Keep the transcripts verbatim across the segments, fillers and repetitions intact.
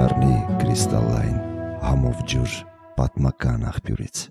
կդառնի կրիստալային համով ջուր պատմական աղբյուրից։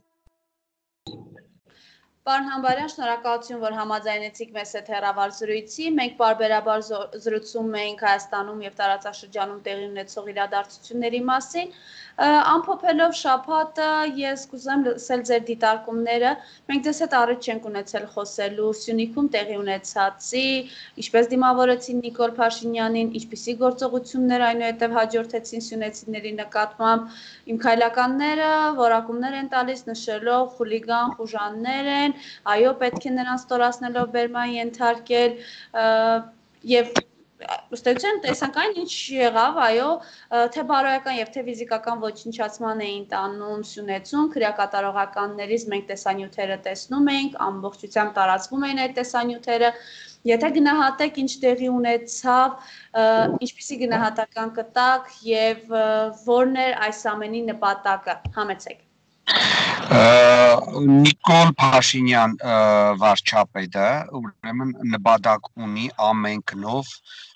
Պարոն Համբարյան, շնորհակալություն, որ համաձայնեցիք մեզ հետ հեռավար զրույցի։ Մենք պարբերաբար զրուցում ենք Հայաստանում եւ տարածաշրջանում տեղի ունեցող իրադարձությունների մասին։ Ամփոփելով շաբաթը, ես կուզեմ լսել ձեր դիտարկումները։ Մենք ձեզ հետ առիթ չենք ունեցել խոսելու Սյունիքում տեղի ունեցածի, ինչպես դիմավորեցին Նիկոլ Փաշինյանին, ինչպիսի գործողություններ այնուհետև հաջորդեցին սյունեցիների նկատմամբ։ Իմ քայլականները որակումներ են տալիս, նշելով խուլիգան, խուժաններ են, այո, պետք է նրանց ստորացնելով բերման ենթարկել եւ ըստեյության տեսանք այն ինչ եղավ, այո, թե բարոյական եւ թե ֆիզիկական ոչնչացման էին տանում Սյունեցում, քրեակատարողականներից մենք տեսանյութերը տեսնում ենք, ամբողջությամբ տարածվում էին այդ տեսանյութերը։ Եթե գնահատեք ինչ տեղի ունեցավ, ինչպիսի գնահատական կտակ եւ որն էր այս ամենի նպատակը, համեցեք։ Նիկոլ Փաշինյան վարչապետը ուրեմն նպատակ ունի ամենքնով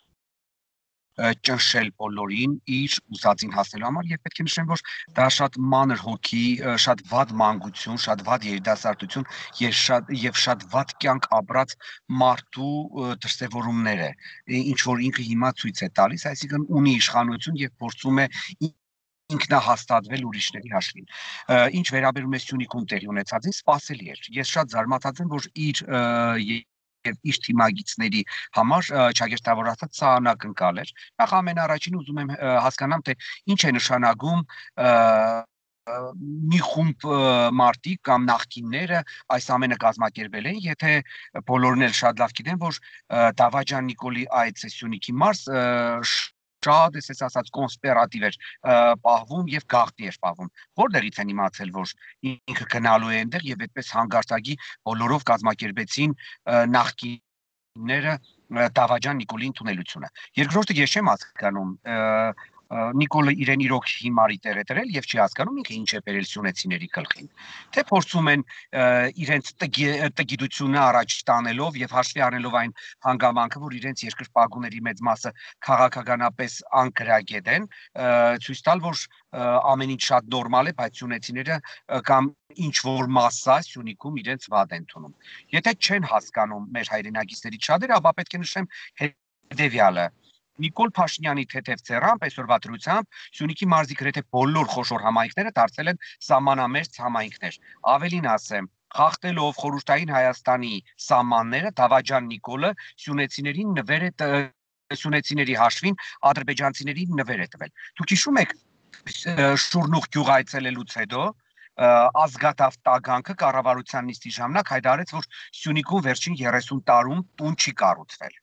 ճնշել բոլորին իր ուզածին հասնելու համար եւ պետք է նշեմ, որ դա շատ մանր հոգի, շատ վատ մանկություն, շատ վատ երիտասարդություն եւ շատ եւ շատ վատ կյանք ապրած մարդու դրսևորումներ է, ինչ որ ինքը հիմա ցույց է տալիս, այսինքն ունի իշխանություն եւ փորձում է ինքնահաստատվել ուրիշների հաշվին։ Ինչ վերաբերում է Սյունիքում տեղի ունեցածին, սպասելի էր։ Ես շատ զարմացած եմ, որ իր եւ իր թիմագիցների համար չագերտավորացած սա անակնկալ էր։ Նախ ամենառաջին ուզում եմ հասկանամ, թե ինչ է նշանակում մի խումբ մարդիկ կամ նախկինները այս ամենը կազմակերպել են, եթե բոլորն էլ շատ լավ գիտեն, որ Դավաճան Նիկոլի այցը Սյունիքի մարզ շատ էս ասած կոնսպիրատիվ էր պահվում եւ գաղտնի էր պահվում։ Որտեղից են իմացել, որ ինքը գնալու է այնտեղ եւ այդպես հանգարցակի բոլորով կազմակերպեցին նախկինները Դավաճան Նիկոլի ընդունելությունը։ Երկրորդը ես չեմ հասկանում, Նիկոլը իրեն իրոք հիմարի տեղ է դրել եւ չի հասկանում ինքը ինչ է բերել սյունեցիների գլխին։ Թե փորձում են իրենց տգիտությունը առաջ տանելով եւ հաշվի առնելով այն հանգամանքը, որ իրենց երկրպագուների մեծ մասը քաղաքականապես անկրագետ են, ցույց տալ, որ ամեն ինչ շատ նորմալ է, բայց սյունեցիները կամ ինչ որ մասսա Սյունիքում իրենց վատ են թվում։ Եթե չեն հասկանում մեր հայրենակիցներից շատերը, ապա պետք է նշեմ հետեւյալը։ Նիկոլ Փաշինյանի թեթև ցերամբ այսօրվա դրությամբ Սյունիքի մարզի գրեթե բոլոր խոշոր համայնքները դարձել են սահմանամերձ համայնքներ։ Ավելին ասեմ, խախտելով խորհրդային Հայաստանի սահմանները, Դավաճան Նիկոլը սյունեցիներին նվեր է սյունեցիների հաշվին ադրբեջանցիներին նվեր է տվել։ Դուք հիշում եք Շուրնուղ գյուղ այցելելուց հետո ազգատավ տագանքը կառավարության նիստի ժամանակ հայտարարեց, որ Սյունիքում վերջին երեսուն տարում տուն չի կառուցվել։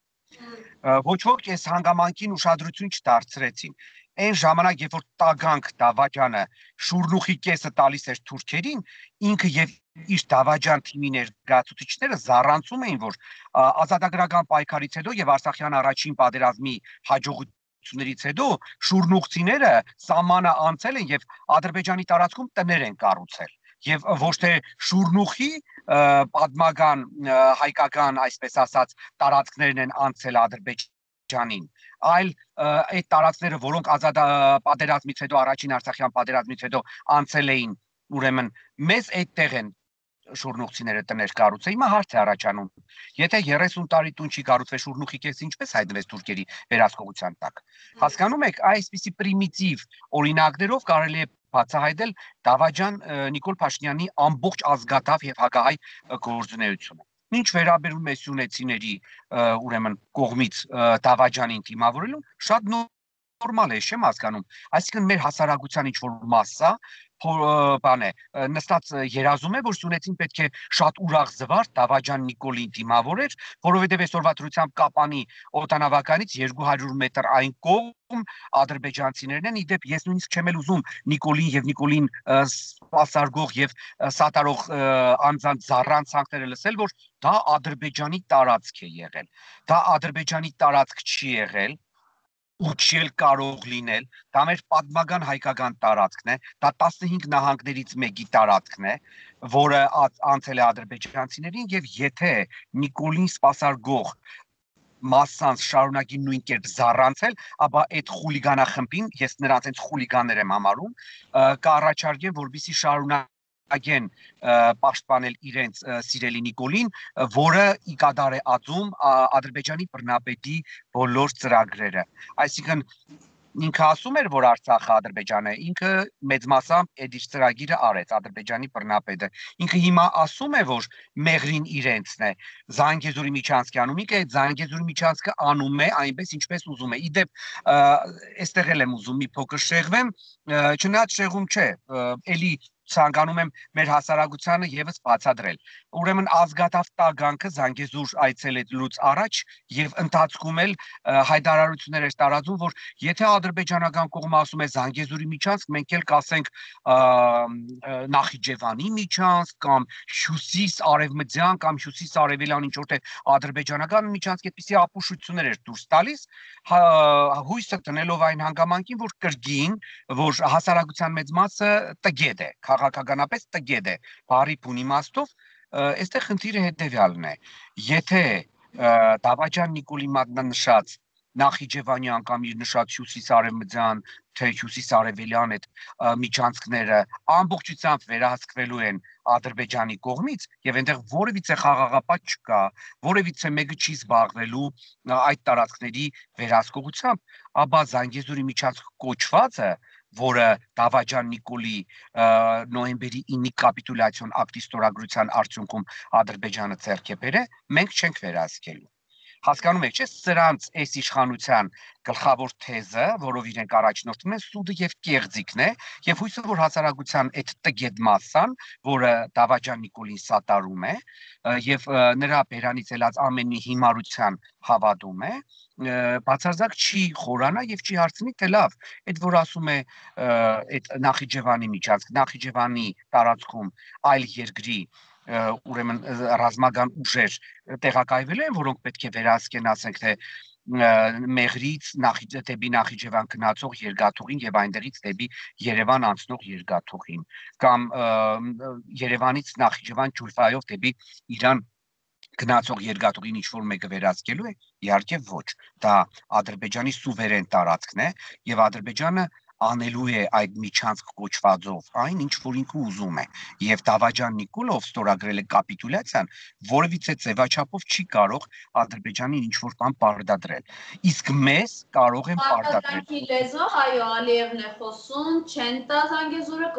Ոչ ոք այս հանգամանքին ուշադրություն չդարձրեցին։ Այն ժամանակ, երբ որ տագանք Դավաճանը Շուրնուխի կեսը տալիս էր թուրքերին, ինքը եւ իր Դավաճան թիմի ներկայացուցիչները զառանցում էին, որ ազատագրական պայքարից հետո եւ Արցախյան առաջին պատերազմի հաջողություններից հետո շուրնուղցիները սահմանը անցել են եւ Ադրբեջանի տարածքում տներ են կառուցել։ Եվ ոչ թե Շուրնուխի պատմական հայկական, այսպես ասած, տարածքներն են անցել Ադրբեջանին, այլ այդ տարածքները, որոնք ազատ պատերազմից հետո, առաջին Արցախյան պատերազմից հետո անցել էին, ուրեմն մեզ այդտեղ են շուրնուղցիները տներ կառուցել։ Հիմա հարց է առաջանում, եթե երեսուն տարի տուն չի կառուցվել Շուրնուխի կեսը ինչպես հայտնվեց թուրքերի վերահսկողության տակ։ Հասկանում եք, այսպիսի պրիմիտիվ օրինակներով կարելի է բացահայտել Դավաճան Նիկոլ Փաշինյանի ամբողջ ազգատավ եւ հակահայ գործունեությունը։ Ինչ վերաբերում է սյունեցիների ուրեմն կողմից Դավաճանին դիմավորելուն, շատ նորմալ է, չեմ հասկանում։ Այսինքն մեր հասարակության ինչ որ մասսա բան է, նստած երազում է, որ սյունեցին պետք է շատ ուրախ զվարթ Դավաճան Նիկոլին դիմավորեր, որովհետև այսօրվա դրությամբ Կապանի օդանավականից երկու հարյուր մետր այն կողմ ադրբեջանցիներն են, իդեպ ես նույնիսկ չեմ էլ ուզում Նիկոլին եւ Նիկոլին սպասարկող եւ սատարող անձանց զառանցանքները լսել, որ դա Ադրբեջանի տարածք է եղել։ Դա Ադրբեջանի տարածք չի եղել ու չի կարող լինել, դա մեր պատմական հայկական տարածքն է, դա տասնհինգ նահանգներից մեկի տարածքն է, որը անցել է ադրբեջանցիներին եւ եթե Նիկոլին սպասարկող մասսանց շարունակի նույն կերպ զառանցել, ապա այդ խուլիգանախմբին, ես նրանց հենց խուլիգաններ եմ համարում, կառաջարկեմ, որպեսզի շարունակեն պաշտպանել իրենց սիրելի Նիկոլին, որը ի կադար է ածում Ադրբեջանի բռնապետի բոլոր ծրագրերը։ Այսինքն ինքը ասում էր, որ Արցախը Ադրբեջան է, ինքը մեծ մասամբ այդ իր ծրագիրը արեց Ադրբեջանի բռնապետը։ Ինքը հիմա ասում է, որ մեղրին իրենցն է, Զանգեզուրի միջանցքի անում, ինքը այդ Զանգեզուրի միջանցքը անում է այնպես, ինչպես ուզում է։ Իդեպ այստեղ էլ եմ ուզում մի փոքր շեղվեմ, չնայած շեղում չէ, էլի ցանկանում եմ մեր հասարակությանը եւս բացատրել։ Ուրեմն ազգատավ տագանքը Զանգեզուր այցելելուց առաջ եւ ընթացքում էլ հայտարարություններ էր տարածում, որ եթե ադրբեջանական կողմը ասում է Զանգեզուրի միջանցք, մենք էլ կասենք Նախիջևանի միջանցք կամ Հյուսիս արևմտյան կամ Հյուսիս արևելյան ինչ որ թե ադրբեջանական միջանցք, այդպիսի ապուշություններ էր դուրս տալիս, հույսը տնելով այն հանգամանքին, որ կրկին, որ հասարակության մեծ մասը տգետ է, քաղաքականապես տգետ է, բարի բուն իմաստով, այստեղ խնդիրը հետևյալն է, եթե Դավաճան Նիկոլի մատնանշած Նախիջևանյան կամ իր նշած հյուսիս-արևմտյան, թե հյուսիս-արևելյան այդ միջանցքները ամբողջությամբ վերահսկվելու են Ադրբեջանի կողմից եւ այնտեղ որևիցե խաղաղապատ չկա, որևիցե մեկը չի զբաղվելու այդ տարածքների վերահսկողությամբ, ապա Զանգեզուրի միջանցք կոչվածը, որը Դավաճան Նիկոլի նոյեմբերի ինի կապիտուլյացիոն ակտի ստորագրության արդյունքում Ադրբեջանը ձեռք է բերել, մենք չենք վերահսկելու։ Հասկանում եք, չէ՞, սրանց այս իշխանության գլխավոր թեզը, որով իրենք առաջնորդվում են, սուդը եւ կեղծիքն է, եւ հույսը, որ հասարակության այդ տգետ մասսան, որը Դավաճան Նիկոլին սատարում է, եւ նրա բերանից ելած ամեն մի հիմարության հավատում է, բացարձակ չի խորանա եւ չի հարցնի, թե լավ, այդ որ ասում է այդ Նախիջևանի միջանցք, Նախիջևանի տարածքում այլ երկրի ուրեմն ռազմական ուժեր տեղակայվել են, որոնք պետք է վերահսկեն, ասենք թե Մեղրից դեպի Նախիջևան գնացող երկաթուղին եւ այնտեղից դեպի Երևան անցնող երկաթուղին, կամ Երևանից Նախիջևան ջուլֆայով դեպի Իրան գնացող երկաթուղին ինչ որ մեկը վերահսկելու է, իհարկե ոչ, դա Ադրբեջանի սուվերեն տարածքն է եւ Ադրբեջանը անելու է այդ միջանցք կոչվածով այն, ինչ որ ինքը ուզում է, եւ Դավաճան Նիկոլով ստորագրել է կապիտուլյացիան, որևիցե ձևաչափով չի կարող Ադրբեջանին ինչ որ բան պարտադրել, իսկ մեզ կարող են պարտադրել։ Պարտադրանքի լեզվով, այո, Ալիևն է խոսում, չեն տա Զանգեզուրը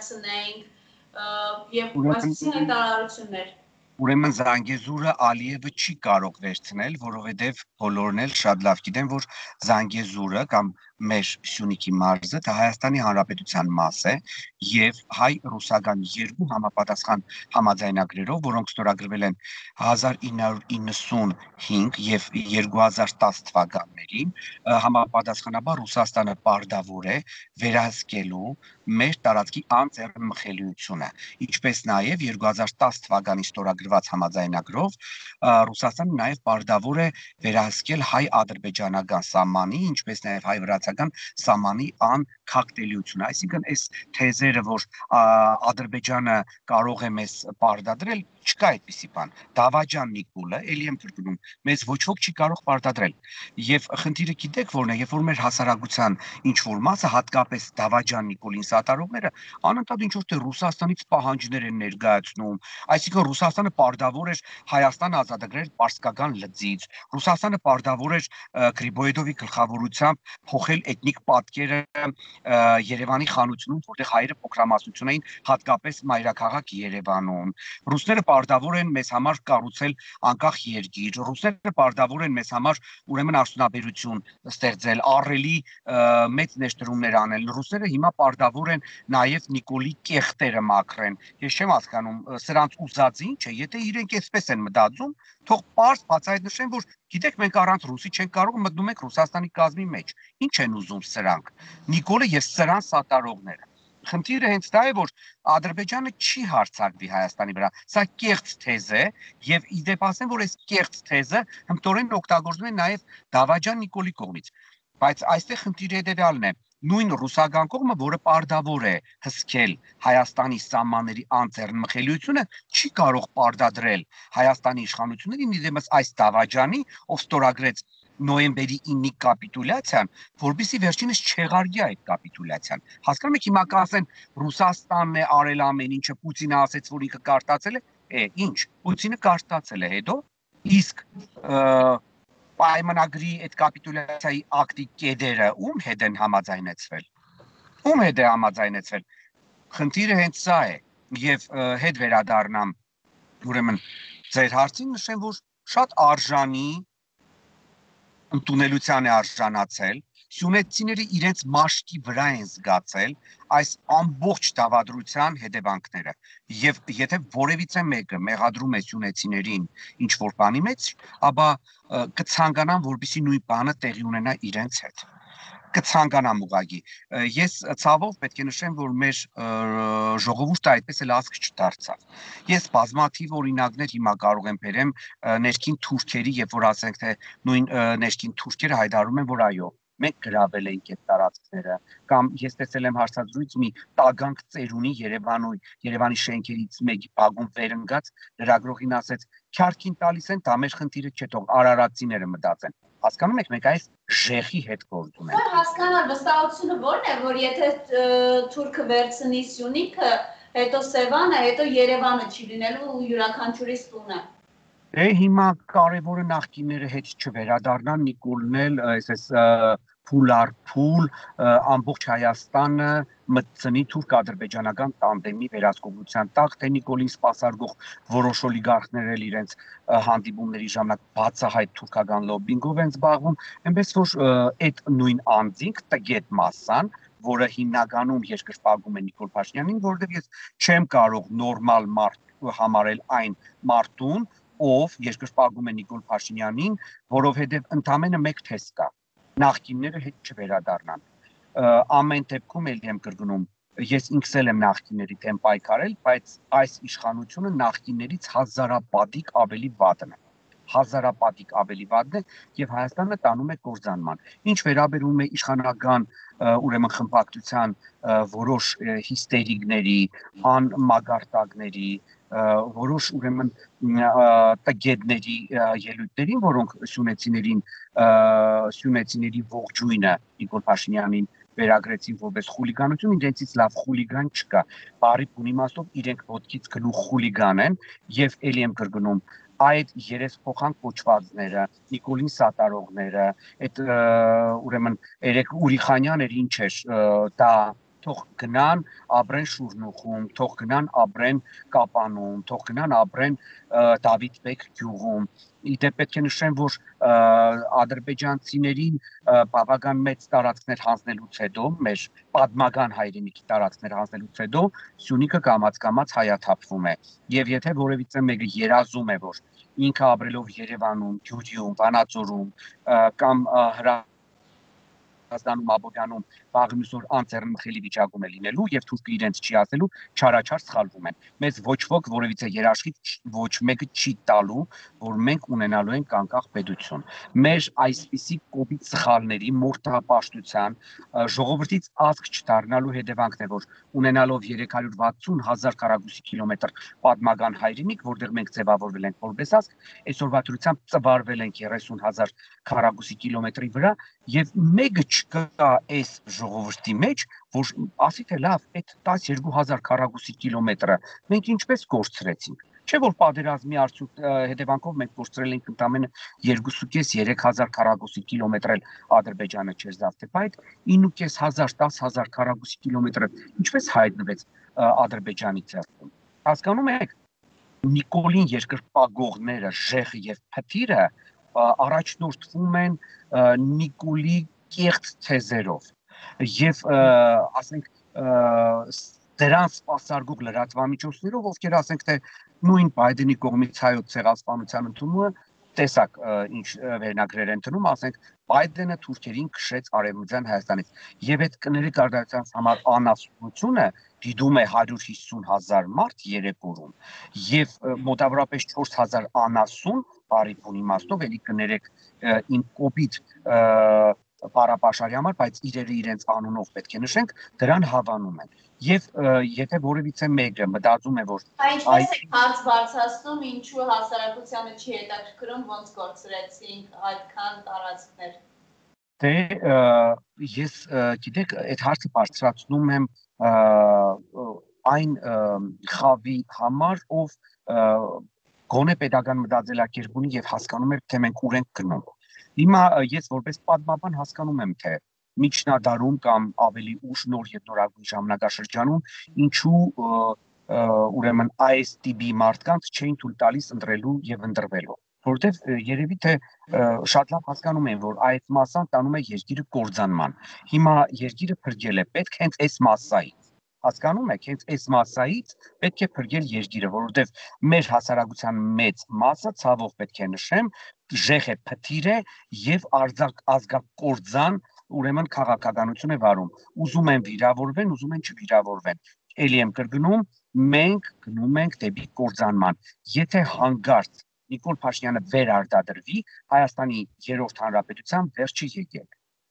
կվերցնենք եւ այսպիսի հայտարարություններ։ Ուրեմն Զանգեզուրը Ալիևը չի կարող վերցնել, որովհետև բոլորն էլ շատ լավ գիտեն, որ Զանգեզուրը կամ մեր Սյունիքի մարզը դա Հայաստանի Հանրապետության մաս է եւ հայ-ռուսական երկու համապատասխան համաձայնագրերով, որոնք ստորագրվել են հազար ինը հարյուր իննսունհինգ եւ երկու հազար տասը թվականներին, համապատասխանաբար Ռուսաստանը պարտավոր է վերահսկելու մեր տարածքի անձեռնմխելիությունը, ինչպես նաեւ երկու հազար տասը թվականի ստորագրված համաձայնագրով Ռուսաստանը նաեւ պարտավոր է վերահսկել հայ-ադրբեջանական սահմանի, ինչպես նաեւ հայ-վրացական սահմանի անքակտելիությունը, այսինքն այս թեզերը, որ Ադրբեջանը կարող է մեզ պարտադրել, չկա այդպիսի բան։ Դավաճան Նիկոլը, ելի եմ կրկնում, մեզ ոչ ոք չի կարող պարտադրել։ Եվ խնդիրը գիտեք որն է, երբ որ մեր հասարակության ինչ որ մասը, հատկապես Դավաճան Նիկոլին սատարողները, անընդհատ ինչ որ թե Ռուսաստանից պահանջներ են ներկայացնում, այսինքն Ռուսաստանը պարտավոր էր Հայաստանը ազատագրել Պարսկական լծից, Ռուսաստանը պարտավոր էր Գրիբոյեդովի գլխավորությամբ փոխել էթնիկ պատկերը Երևանի խանությունում, որտեղ հայերը փոքրամասնություն էին, հատկապես մայրաքաղաք Երևանում։ Ռուսները պարտավոր են մեզ համար կառուցել անկախ երկիր, ռուսները պարտավոր են մեզ համար ուրեմն արդյունաբերություն ստեղծել, առելի մեծ ներդրումներ անել։ Ռուսները հիմա պարտավոր են նաև Նիկոլի կեղտերը մաքրեն։ Ես չեմ հասկանում, սրանց ուզած ինչ է, եթե իրենք այսպես են մտածում, թող պարզ բացահայտ նշեն, որ գիտեք, մենք առանց ռուսի չենք կարող, մտնում ենք Ռուսաստանի կազմի մեջ։ Ինչ են ուզում սրանք։ Նիկոլը եւ սրան սատարողները։ Խնդիրը հենց դա է, որ Ադրբեջանը չի հարձակվի Հայաստանի վրա։ Սա կեղծ թեզ է եւ իդեպ ասեմ, որ այս կեղծ թեզը հմտորեն օգտագործվում է նաեւ Դավաճան Նիկոլի կողմից։ Բայց այստեղ խնդիրը հետեւյալն է։ նույն ռուսական կողմը, որը պարտավոր է հսկել Հայաստանի սահմանների անձեռնմխելիությունը, չի կարող պարտադրել Հայաստանի իշխանություններին իրենց այս դավաճանի, ով ստորագրեց նոյեմբերի ինը կապիտուլյացիան, որբիսի վերջինս չեղարկի այդ կապիտուլյացիան։ Հասկանում եք, հիմա կասեն Ռուսաստանն է արել ամեն ինչը, Պուտինը ասեց, որ ինքը կարտացել է, է, ինչ, Պուտինը կարտացել է, հետո իսկ պայմանագրի այդ կապիտուլյացիայի ակտի կեդերը ում հետ են համաձայնեցվել։ Ում հետ է համաձայնեցվել։ Խնդիրը հենց սա է, եւ հետ վերադառնամ, ուրեմն ձեր հարցին նշեմ, որ շատ արժանի ընդունելության է արժանացել, սյունեցիները իրենց մաշկի վրա են զգացել այս ամբողջ դավադրության հետևանքները, եւ եթե որևիցե մեկը մեղադրում է սյունեցիներին ինչ որ բանի մեջ, ապա կցանկանան, որպեսզի նույն բանը տեղի ունենա իրենց հետ։ Կցանկանամ ուղղակի։ Ես ցավով պետք է նշեմ, որ մեր ժողովուրդը այդպես էլ ազգ չդարձավ։ Ես բազմաթիվ օրինակներ հիմա կարող եմ բերեմ ներքին թուրքերի, երբ որ ասենք թե նույն ներքին թուրքերը հայտարարում են, որ այո, մենք գրավել ենք այդ տարածքները, կամ ես տեսել եմ հարցազրույց մի տագանք ծերունի Երևանոյ, Երևանի շենքերից մեկի բագում վերընկած լրագրողին ասեց, քյարքին տալիս են, դա մեր խնդիրը չէ, թող արարատցիները մտածեն։ Հասկանում եք, մենք այս ժեխի հետ գործ ունենք։ Որ հասկանալ վստահությունը ո՞րն է, որ եթե թուրքը վերցնի Սյունիքը, հետո Սևանը, հետո Երևանը չի լինելու յուրաքանչյուրի տունը։ Դե հիմա կարևորը նախկինները հետ չվերադառնան, Նիկոլն էլ այսպես փուլ առ փուլ ամբողջ Հայաստանը մտցնի թուրք-ադրբեջանական տանդեմի վերահսկողության տակ, թե Նիկոլին սպասարկող որոշ օլիգարխներ էլ իրենց հանդիպումների ժամանակ բացահայտ թուրքական լոբբինգով են զբաղվում, այնպես որ այդ նույն անձինք տգետ մասսան, որը հիմնականում երկրպագում է Նիկոլ Փաշինյանին, որովհետև ես չեմ կարող նորմալ մարդ համարել այն մարդուն, ով երկրպագում է Նիկոլ Փաշինյանին, որովհետև ընդամենը մեկ թեստ կա, նախկինները հետ չվերադառնան։ Ամեն դեպքում էլ եմ կրկնում, ես ինքս էլ եմ նախկինների դեմ պայքարել, բայց այս իշխանությունը նախկիններից հազարապատիկ ավելի վատն է։ Հազարապատիկ ավելի վատն է եւ Հայաստանը տանում է կործանման։ Ինչ վերաբերում է իշխանական ուրեմն խմբակցության որոշ հիստերիկների, անմագարտակների, որոշ ուրեմն տգետների ելույթներին, որոնք սյունեցիներին սյունեցիների ողջույնը Նիկոլ Փաշինյանին վերագրեցին որպես խուլիգանություն, իրենցից լավ խուլիգան չկա։ Բարի բուն իմաստով իրենք ոտքից գլուխ խուլիգան են եւ ելի եմ կրկնում այդ երեսփոխան կոչվածները, Նիկոլին սատարողները, այդ ուրեմն Երեք Ուրիխանյաներ ինչ էր, դա թող գնան ապրեն Շուրնուխում, թող գնան ապրեն Կապանում, թող գնան ապրեն Դավիթ Բեկ գյուղում։ Իդեպ պետք է նշեմ, որ ադրբեջանցիներին բավական մեծ տարածքներ հանձնելուց հետո, մեր պատմական հայրենիքի տարածքներ հանձնելուց հետո Սյունիքը կամաց-կամաց հայաթափվում է։ Եվ եթե որևիցե մեկը երազում է, որ ինքը ապրելով Երևանում, Գյումրիում, Վանաձորում կամ հրա Ազգանում Աբովյանում վաղնյուսոր անձեռնմխելի վիճակում է լինելու եւ թուրքը իրենց չի ասելու, չարաչար սխալվում են։ Մեզ ոչ ոք որևիցե երաշխիք ոչ մեկը չի տալու, որ մենք ունենալու ենք անկախ պետություն։ Մեր այսպիսի կոպիտ սխալների մորթապաշտության ժողովրդից ազգ չդառնալու հետևանքն է, որ ունենալով երեք հարյուր վաթսուն հազար քառակուսի կիլոմետր պատմական հայրենիք, որտեղ մենք ձևավորվել ենք որպես ազգ, այսօրվա դրությամբ ծվարվել ենք երեսուն հազար քառակուսի կիլոմետրի վրա եւ մեկը չկա այս ժողովրդի մեջ, որ ասի թե լավ, այդ տասնյոթ հազար քառակուսի կիլոմետրը մենք ինչպես կորցրեցինք։ Չէ՞ որ պատերազմի արդյունք հետևանքով մենք կորցրել ենք ընդամենը երկու կես երեք հազար քառակուսի կիլոմետր էլ Ադրբեջանը չէր զավթել, բայց ինը կես հազար դաս հազար քառակուսի կիլոմետրը ինչպես հայտնվեց Ադրբեջանի ձեռքում։ Հասկանում եք, Նիկոլին երկրպագողները, Ժեխը եւ Փթիրը առաջնորդվում են Նիկոլի կեղծ թեզերով եւ ասենք դրան սպասարկող լրատվամիջոցներով, ովքեր ասենք թե նույն Բայդենի կողմից հայոց ցեղասպանության ընդունումը տեսակ ինչ վերնագրեր են տնում, ասենք Բայդենը թուրքերին քշեց արևմտյան Հայաստանից եւ այդ կներեք արտադրության համար անասունությունը դիտում է հարյուր հիսուն հազար մարդ երեք օրում եւ մոտավորապես չորս հազար անասուն բարի բուն իմաստով էլի կներեք իմ կոպիտ պարապաշարի համար, բայց իրերը իրենց անունով պետք է նշենք, դրան հավանում են։ Եվ եթե որևիցե մեկը մտածում է, որ Ինչպես է հարց բարձրացնում, ինչու հասարակությանը չի հետաքրքրում, ոնց կորցրեցինք այդքան տարածքներ։ Դե ես գիտեք, այդ հարցը բարձրացնում եմ այն խավի համար, ով գոնե պետական մտածելակերպ ունի եւ հասկանում է, թե մենք ուր ենք գնում։ Հիմա ես որպես պատմաբան հասկանում եմ, թե միջնադարում կամ ավելի ուշ նոր եւ նորագույն ժամանակաշրջանում ինչու ուրեմն այս տիպի մարդկանց չէին թույլ տալիս ընտրելու եւ ընտրվելու, որովհետեւ երևի թե շատ լավ հասկանում են, որ այդ մասան տանում է երկիրը կործանման։ Հիմա երկիրը փրկել է պետք հենց այս մասայից։ Հասկանում եք, հենց այս մասայից պետք է փրկել երկիրը, որովհետեւ մեր հասարակության մեծ մասը, ցավով պետք է նշեմ, ժեղ է, փթիր է եւ ազգակործան, ուրեմն քաղաքականություն է վարում։ Ուզում են վիրավորվեն, ուզում են չվիրավորվեն։ Էլի եմ կրկնում, մենք գնում ենք դեպի կործանման։ Եթե հանգարց Նիկոլ Փաշինյանը վերարտադրվի, Հայաստանի երրորդ հանրապետության վերջի եկել։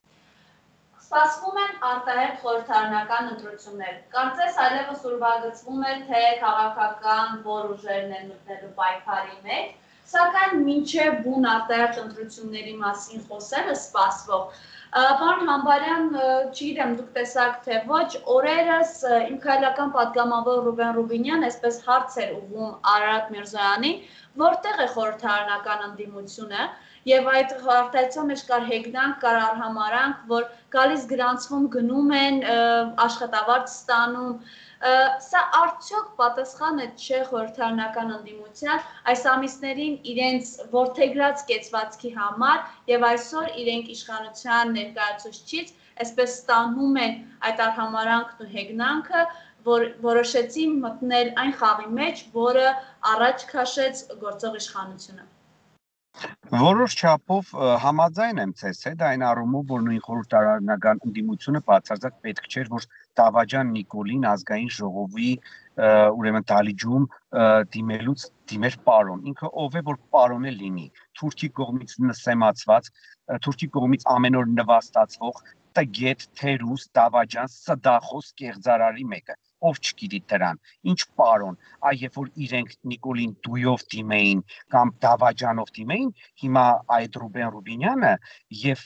Սպասվում են արտահերթ խորհրդարանական ընտրություններ։ Կարծես այլևս ուրվագծվում է, թե քաղաքական որ ուժերն են մտնելու պայքարի մեջ, սակայն մինչև բուն արտահերթ ընտրությունների մասին խոսելը սպասվող։ Պարոն Համբարյան, չգիտեմ, դուք տեսաք թե ոչ, օրերս իմ քայլական պատգամավոր Ռուբեն Ռուբինյան այսպես հարց էր ուղղում Արարատ Միրզոյանին, որտեղ է խորհրդարանական ընդդիմությունը, եւ այդ հարթայցում մեջ կար հեգնանք, կար արհամարանք, որ գալիս գրանցվում գնում են, աշխատավարձ ստանում, սա արդյոք պատասխանը չէ խորհրդարանական ընդդիմության այս ամիսներին իրենց որդեգրած կեցվածքի համար եւ այսօր իրենք իշխանության ներկայացուցիչից այսպես ստանում են այդ արհամարանքն ու հեգնանքը, որ որոշեցին մտնել այն խաղի մեջ, որը առաջ քաշեց գործող իշխանությունը։ Որոշ չափով համաձայն եմ ցես հետ այն առումով, որ նույն խորհրդարանական ընդդիմությունը բացարձակ պետք չէր, որ Դավաճան Նիկոլին ազգային ժողովի ուրեմն դալիճում դիմելուց դիմեր պարոն։ Ինքը ով է, որ պարոն է լինի։ Թուրքի կողմից նսեմացված, Թուրքի կողմից ամեն օր նվաստացվող տգետ, թերուս, Դավաճան, սդախոս կեղծարարի մեկը։ Ով չգիտի դրան, ինչ պարոն, այ երբ որ իրենք Նիկոլին դույով դիմեին կամ Դավաճանով դիմեին, հիմա այդ Ռուբեն Ռուբինյանը եւ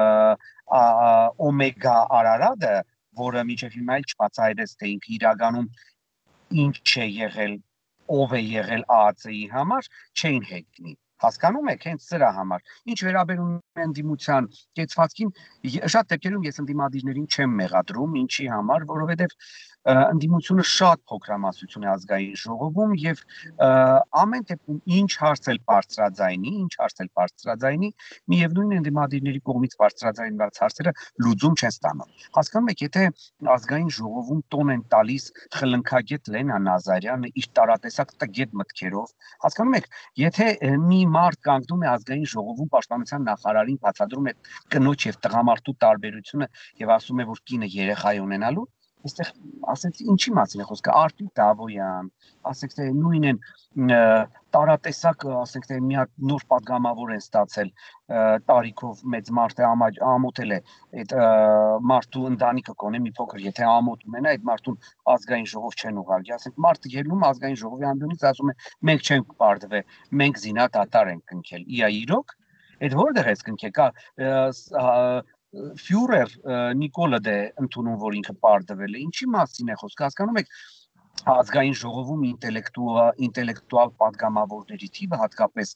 Օմեգա Արարատը, որը միջև հիմա էլ չբացահայտեց, թե ինքը իրականում ինչ է եղել, ով է եղել ԱԱՑ-ի համար, չէին հեգնի։ Հասկանում եք, հենց սրա համար։ Ինչ վերաբերում է ընդդիմության կեցվածքին, շատ դեպքերում ես ընդդիմադիրներին չեմ մեղադրում, ինչի համար, որովհետև ընդդիմությունը շատ փոքրամասնություն է ազգային ժողովում եւ ամեն դեպքում ինչ հարց էլ բարձրաձայնի, ինչ հարց էլ բարձրաձայնի, միևնույն է ընդդիմադիրների կողմից բարձրաձայնված հարցերը լուծում չեն ստանում։ Հասկանում եք, եթե ազգային ժողովում տոն են տալիս խլնքագետ Լենա Նազարյանը իր տարատեսակ տգետ մտքերով, հասկանում եք, եթե մի մարդ կանգնում է ազգային ժողովում պաշտպանության նախարարին բացատրում է կնոջ եւ տղամարդու տարբերությունը եւ ասում է, որ կինը երեխա է ունենալու, այստեղ ասենք ինչի մասին է խոսքը, Արտուր Դավոյան, ասենք թե նույն են տարատեսակ, ասենք թե մի հատ նոր պատգամավոր են ստացել տարիքով մեծ մարդ է ամոթել է այդ մարդու ընտանիքը կոնե մի փոքր, եթե ամոթ ունենա, այդ մարդուն ազգային ժողով չեն ուղարկի, ասենք մարդը ելնում ազգային ժողովի անդունից ասում է մենք չենք պարտվել, մենք զինադատար ենք կնքել, իա իրոք, այդ որտեղ է կնքել, Ֆյուրեր Նիկոլը դե ընդունում, որ ինքը պարտվել է, ինչի մասին է խոսքը, հասկանում եք, ազգային ժողովում ինտելեկտուալ պատգամավորների թիվը, հատկապես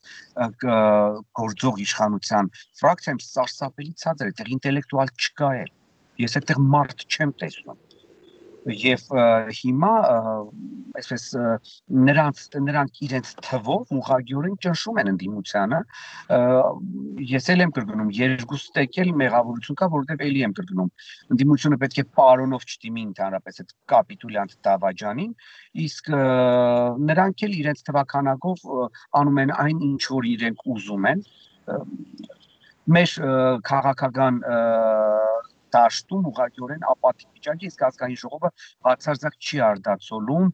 գործող իշխանության ֆրակցիայում սարսափելի ցածր է, այդտեղ ինտելեկտուալ չկա է, ես այդտեղ մարդ չեմ տեսնում։ Եվ հիմա այսպես նրանց նրանք իրենց թվով ուղղակիորեն ճնշում են ընդդիմությանը, ես էլ եմ կրկնում, երկուստեք էլ մեղավորություն կա, որովհետև էլի եմ կրկնում, ընդդիմությունը պետք է պարոնով չդիմի ընդհանրապես այդ կապիտուլյանտ Դավաճանին, իսկ նրանք էլ իրենց թվականակով անում են այն, ինչ որ իրենք ուզում են, մեր քաղաքական դաշտում ուղղակիորեն ապաթիկ վիճակի, իսկ ազգային ժողովը բացարձակ չի արդացոլում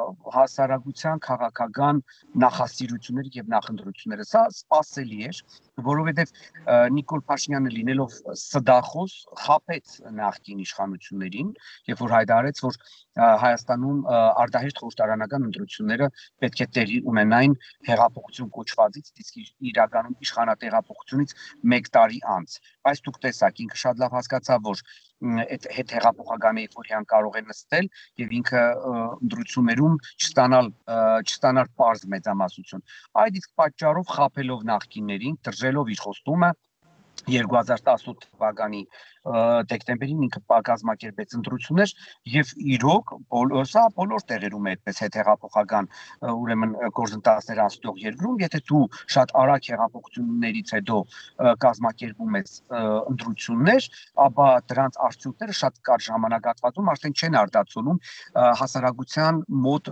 հասարակության քաղաքական նախասիրությունները եւ նախընտրությունները։ Սա սպասելի էր, որովհետև Նիկոլ Փաշինյանը լինելով սդախոս խաբեց նախկին իշխանություններին, երբ որ հայտարարեց, որ Հայաստանում արտահերթ խորհրդարանական ընտրությունները պետք է տեղի ունենային հեղափոխություն կոչվածից, իսկ իրականում իշխանատեղափոխությունից մեկ տարի անց։ Բայց դուք տեսաք, ինքը շատ լավ հասկացավ, որ այդ հետ հեղափոխական էйֆորիան կարող է նստել եւ ինքը ընտրություններում չստանալ չստանալ պարզ մեծամասնություն։ Այդ իսկ պատճառով խաբելով նախկիններին, տրժելով իր խոստումը երկու հազար տասնութ թվականի դեկտեմբերին ինքը կազմակերպեց ընտրություններ եւ իրոք սա բոլոր տեղերում է այդպես հետհեղափոխական ուրեմն գործընթացներ անցնող երկրում, եթե դու շատ արագ հեղափոխություններից հետո կազմակերպում ես ընտրություններ, ապա դրանց արդյունքները շատ կարճ ժամանակահատվածում արդեն չեն արտացոլում հասարակության մոտ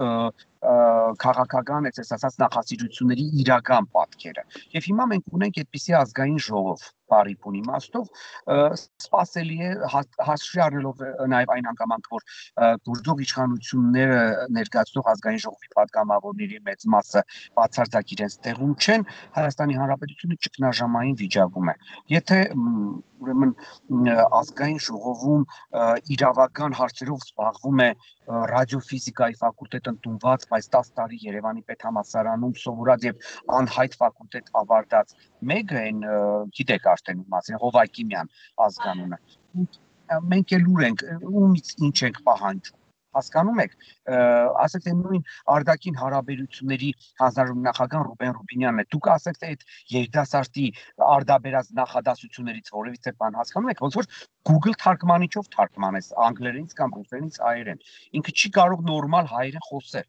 քաղաքական, այսպես ասած, նախասիրությունների իրական պատկերը։ Եվ հիմա մենք ունենք այդպիսի ազգային ժողով, բարի բուն իմաստով, սպասելի է հաշվի առնելով նաև այն հանգամանքը, որ գործող իշխանությունները ներկայացնող ազգային ժողովի պատգամավորների մեծ մասը բացարձակ իրենց տեղում չեն, Հայաստանի Հանրապետությունը ճգնաժամային վիճակում է։ Եթե ուրեմն ազգային ժողովում իրավական հարցերով զբաղվում է ռադիոֆիզիկայի ֆակուլտետ ընդունված, բայց տասը տարի Երևանի պետհամալսարանում սովորած եւ անհայտ ֆակուլտետ ավարտած մեկը այն գիտեք արդեն ում մասին, Հովակիմյան ազգանունը։ Մենք էլ ուր ենք, ումից ինչ ենք պահանջում։ Հասկանում եք, ասեք թե նույն արտաքին հարաբերությունների հանձնաժողովի նախագահ Ռուբեն Ռուբինյանն է։ Դուք ասեք թե այդ երիտասարդի արդաբերած նախադասություններից որևիցե բան հասկանում եք, ոնց որ Google թարգմանիչով թարգմանես անգլերենից կամ ռուսերենից հայերեն։ Ինքը չի կարող նորմալ հայերեն խոսել։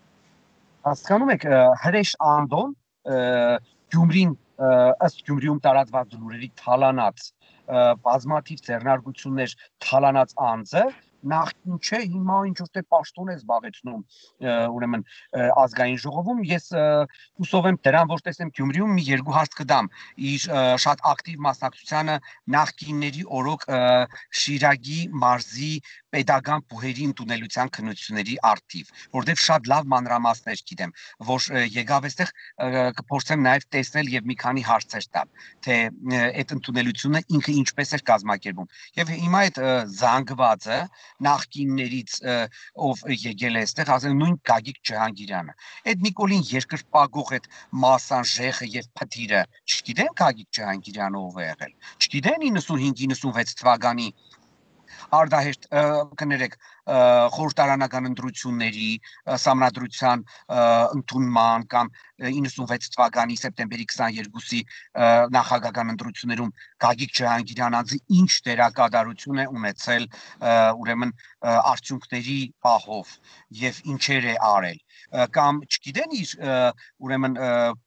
Հասկանում եք, հրեշ Անդոն Գյումրին ըստ Գյումրիում տարածված լուրերի թալանած բազմաթիվ ձեռնարկություններ թալանած անձը նախքին չէ, հիմա ինչ որ պաշտոն է զբաղեցնում ուրեմն ազգային ժողովում։ Ես հուսով եմ դրան, որ տեսնեմ Գյումրիում մի երկու հարց կդամ իր շատ ակտիվ մասնակցությանը նախկինների օրոք Շիրակի մարզի պետական բուհերի ընդունելության քննությունների արդիվ, որտեղ շատ լավ մանրամասներ գիտեմ, որ եկավ այստեղ կփորձեմ նաև տեսնել եւ մի քանի հարցեր տալ, թե այդ ընդունելությունը ինքը ինչպես էր կազմակերպում։ Եվ հիմա այդ զանգվածը նախկիններից ով եկել է այստեղ, ասել նույն Գագիկ Ջհանգիրյանը։ Այդ Նիկոլին երկրպագող այդ Մասանժեխը եւ Փթիրը, չգիտեն Գագիկ Ջհանգիրյանը ով է եղել։ Չգիտեն իննսունհինգ իննսունվեց թվականի արդահերթ կներեք խորհրդարանական ընտրությունների սահմանադրության ընդունման կամ իննսունվեց թվականի սեպտեմբերի քսաներկուսի նախագահական ընտրություններում Գագիկ Ջհանգիրյանը ինչ դերակատարություն է ունեցել ուրեմն արդյունքների պահով եւ ինչեր է արել կամ չգիտեն իր ուրեմն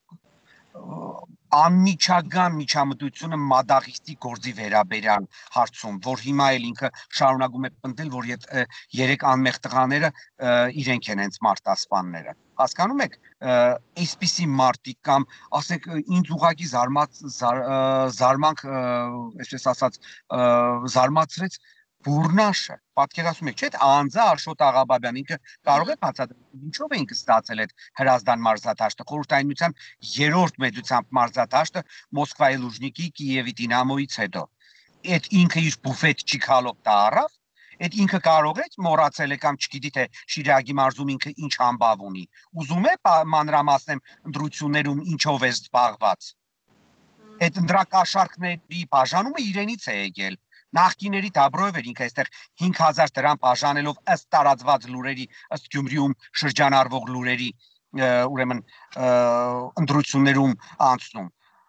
անմիջական միջամտությունը մադաղիստի գործի վերաբերյալ հարցում, որ հիմա էլ ինքը շարունակում է պնդել, որ երեք անմեղ տղաները իրենք են հենց մարտասպանները։ Հասկանում եք, այսպիսի մարտիկ կամ ասեք ինձ ուղղակի զարմաց զարմանք, այսպես ասած, զարմացրեց Բուրնաշը, պատկերացնում եք, չէ՞, անձը Աշոտ Աղաբաբյան ինքը կարող է բացատրել ինչով է ինքը ստացել այդ Հրազդան մարզադաշտը, Խորհրդային Միության երրորդ մեծությամբ մարզադաշտը Մոսկվայի Լուժնիկի, Կիևի Դինամոյից հետո։ Այդ ինքը իր բուֆետ չիքալով դա առավ, այդ ինքը կարող է մոռացել է կամ չգիտի թե Շիրակի մարզում ինքը ինչ համբավ ունի։ Ուզում է մանրամասնեմ ընտրություններում ինչով է զբաղված։ Այդ ընդրակաշարքների բաժանումը իրենից է եկել։ Նախկիների Դաբրոև էր ինքը այստեղ հինգ հազար դրամ բաժանելով ըստ տարածված լուրերի, ըստ Գյումրիում շրջանառվող լուրերի ուրեմն ընտրություններում անցնում։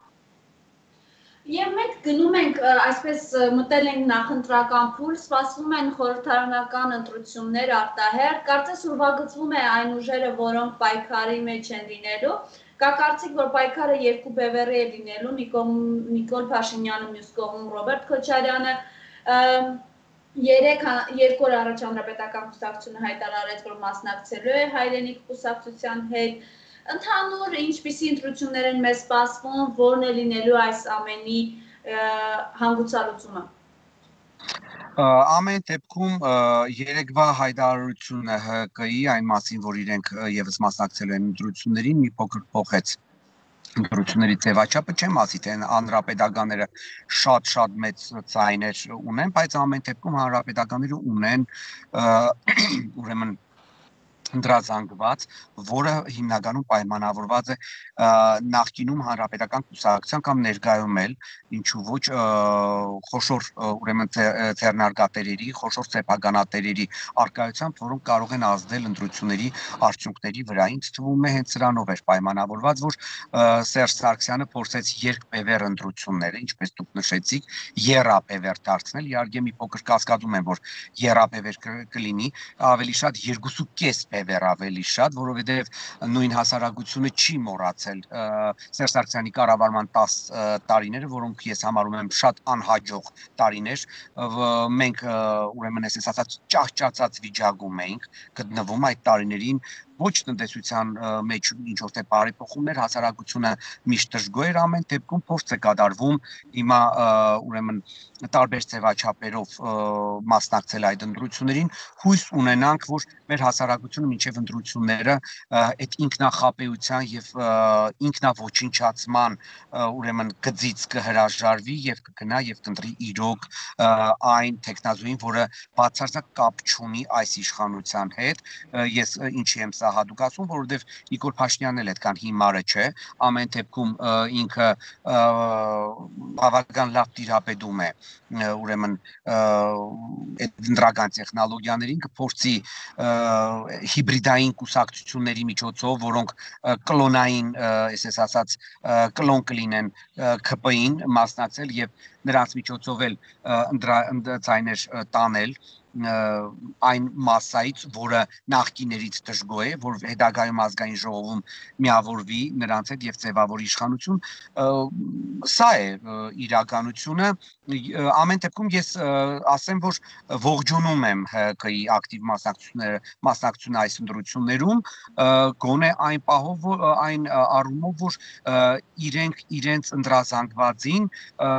Եվ մենք գնում ենք, այսպես մտել ենք նախընտրական փուլ, սպասվում են խորհրդարանական ընտրություններ արտահերթ, կարծես ուրվագծվում է այն ուժերը, որոնք պայքարի մեջ են լինելու։ Կա կարծիք, որ պայքարը երկու բևեռի է լինելու, մի կողմում Նիկոլ Փաշինյանը, մյուս կողմում Ռոբերտ Քոչարյանը։ Երեք երկու օր առաջ Հանրապետական կուսակցությունը հայտարարեց, որ մասնակցելու է Հայրենիք կուսակցության հետ։ Ընդհանուր ինչպիսի ընտրություններ են մեզ սպասվում, որն է լինելու այս ամենի հանգուցալուծումը։ Ամեն դեպքում երեկվա հայտարարությունը ՀԿ-ի այն մասին, որ իրենք եւս մասնակցելու են ընտրություններին, մի փոքր փոխեց ընտրությունների ձևաչափը չեմ ասի, թե հանրապետականները շատ-շատ մեծ ձայներ ունեն, բայց ամեն դեպքում հանրապետականները ունեն ուրեմն ընդրազանգված, որը հիմնականում պայմանավորված է նախկինում հանրապետական կուսակցության կամ ներկայում էլ ինչու ոչ խոշոր ուրեմն ձեռնարկատերերի, խոշոր սեփականատերերի արկայությամբ, որոնք կարող են ազդել ընտրությունների արդյունքների վրա։ Ինձ թվում է հենց սրանով էր պայմանավորված, որ Սերժ Սարգսյանը փորձեց երկբևեռ ընտրությունները, ինչպես դուք նշեցիք, եռաբևեռ դարձնել։ Իհարկե մի փոքր կասկածում եմ, որ եռաբևեռ կլինի, ավելի շատ երկուսու կես բևեռ ավելի շատ, որովհետև նույն հասարակությունը չի մոռացել Սերժ Սարգսյանի կառավարման տաս տարիները, որոնք ես համարում եմ շատ անհաջող տարիներ, մենք ուրեմն այսպես ասած ճահճացած վիճակում էինք գտնվում այդ տարիներին, ոչ տնտեսության մեջ ինչ որ թե բարեփոխումներ, հասարակությունը միշտ դժգոհ էր, ամեն դեպքում փորձ է կատարվում հիմա ուրեմն տարբեր ձևաչափերով մասնակցել այդ ընտրություններին, հույս ունենանք, որ մեր հասարակությունը մինչև ընտրությունները այդ ինքնախապեյության եւ ինքնաոչնչացման ուրեմն գծից կհրաժարվի եւ կգնա եւ կընտրի իրոք այն տեխնազույն, որը բացարձակ կապ չունի այս իշխանության հետ։ Ես ինչի եմ սա հատուկ ասում, որովհետև Նիկոլ Փաշինյանն էլ այդքան հիմարը չէ, ամեն դեպքում ինքը բավական լավ տիրապետում է ուրեմն այդ ընտրական տեխնոլոգիաներին, կփորձի հիբրիդային կուսակցությունների միջոցով, որոնք կլոնային, այսպես ասած, կլոն կլինեն K P I-ին մասնակցել եւ նրանց միջոցով էլ ձայներ տանել այն մասայից, որը նախկիներից դժգոհ է, որ հետագայում ազգային ժողովում միավորվի նրանց հետ եւ ձևավորի իշխանություն, սա է իրականությունը։ Ամեն դեպքում ես ասեմ, որ ողջունում եմ H K I ակտիվ մասնակցությունները, մասնակցությունը այս ընտրություններում, գոնե այն պահով, այն առումով, որ իրենք իրենց ընդրազանգվածին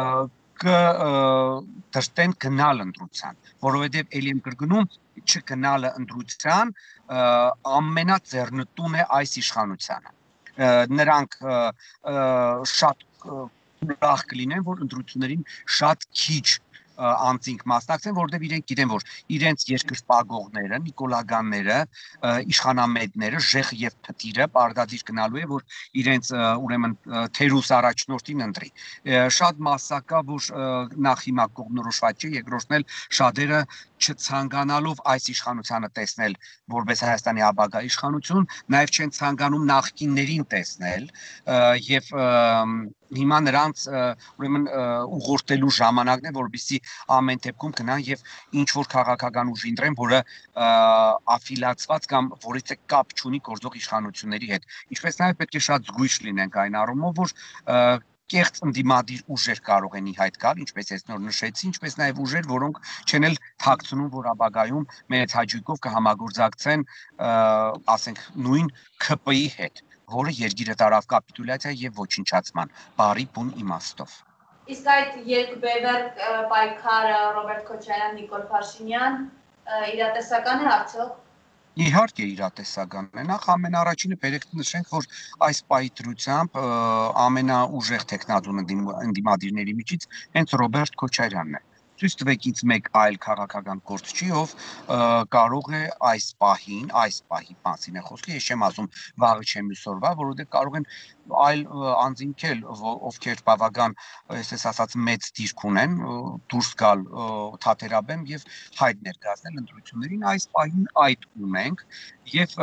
կդրտեն գնալ ընտրության, որովհետև ելի եմ կրկնում, չգնալը ընտրության ամենաձեռնտուն է այս իշխանությանը։ Նրանք շատ ուրախ կլինեն, որ ընտրություններին շատ քիչ անձինք մասնակցեն, որովհետև իրենք գիտեն, որ իրենց երկրպագողները, նիկոլագանները, իշխանամետները, ժեղ եւ փտիրը պարտադիր գնալու է, որ իրենց ուրեմն թերուս առաջնորդին ընտրի։ Շատ մասսակա, որ նախ հիմա կողմնորոշված չէ, երկրորդն էլ շատերը չցանկանալով այս իշխանությանը տեսնել որպես Հայաստանի ապագա իշխանություն, նաև չեն ցանկանում նախկիններին տեսնել եւ հիմա նրանց ուրեմն ուղղորդելու ժամանակն է, որովհետեւ ամեն դեպքում գնան եւ ինչ որ քաղաքական ուժ ընտրեն, որը աֆիլացված կամ որից է կապ չունի գործող իշխանությունների հետ։ Ինչպես նաև պետք է շատ զգույշ լինենք այն առումով, որ կեղծ ընդդիմադիր ուժեր կարող են ի հայտ գալ, ինչպես ես նոր նշեցի, ինչպես նաև ուժեր, որոնք չեն էլ թաքցնում, որ ապագայում մեծ հաճույքով կհամագործակցեն, ասենք, նույն K P I-ի հետ, որը երկիրը տարավ կապիտուլյացիա եւ ոչնչացման բարի բուն իմաստով։ Իսկ այդ երկբևեռ պայքարը Ռոբերտ Քոչարյան, Նիկոլ Փաշինյան իրատեսական է արդյոք։ Իհարկե իրատեսական է։ Նախ ամենաառաջինը պետք է նշենք, որ այս պահի դրությամբ ամենաուժեղ տեխնազուն ընդդիմադիրների միջից հենց Ռոբերտ Քոչարյանն է։ Ցույց տվեք ինձ մեկ այլ քաղաքական գործչի, ով կարող է այս պահին, այս պահի մասին է խոսքը, ես չեմ ասում վաղը չեմ մյուսօրվա, որովհետև կարող են այլ անձինք էլ, ովքեր բավական, այսպես ասած, մեծ դիրք ունեն, դուրս գալ թատերաբեմ եւ հայտ ներկայացնել ընտրություններին, այս պահին այդ ունենք եւ